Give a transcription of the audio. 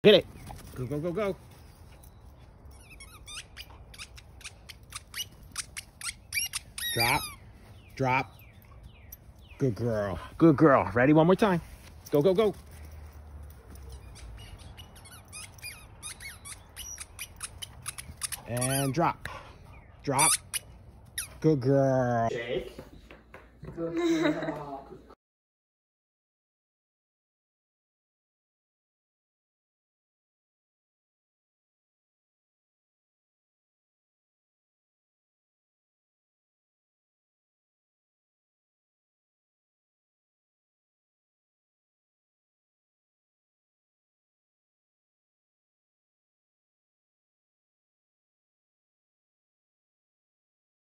Get it. Go, go, go, go. Drop. Drop. Good girl. Good girl. Ready? One more time. Go, go, go. And drop. Drop. Good girl. Shake. Good girl.